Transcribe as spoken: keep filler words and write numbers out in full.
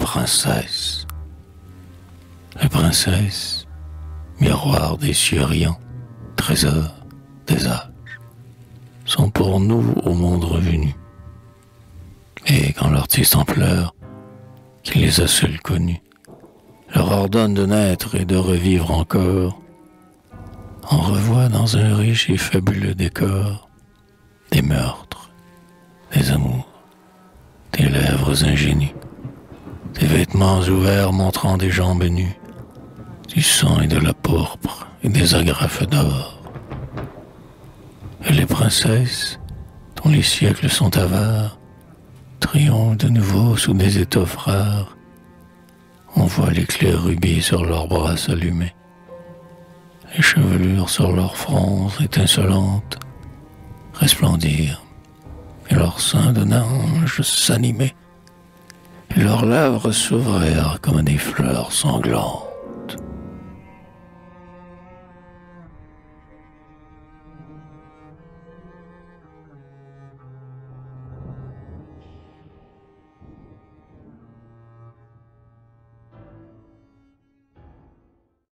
princesses. Les princesses, miroir des cieux riants, trésors des âges, sont pour nous au monde revenus. Et quand l'artiste en pleurs, qui les a seuls connus, leur ordonne de naître et de revivre encore, on revoit dans un riche et fabuleux décor des meurtres, des amours, des lèvres ingénues, des vêtements ouverts montrant des jambes nues, du sang et de la pourpre et des agrafes d'or. Et les princesses, dont les siècles sont avares, triomphent de nouveau sous des étoffes rares. On voit les clairs rubis sur leurs bras s'allumer, les chevelures sur leurs fronts étincelantes resplendir, et leurs seins de ange s'animer, et leurs lèvres s'ouvrir comme des fleurs sanglantes.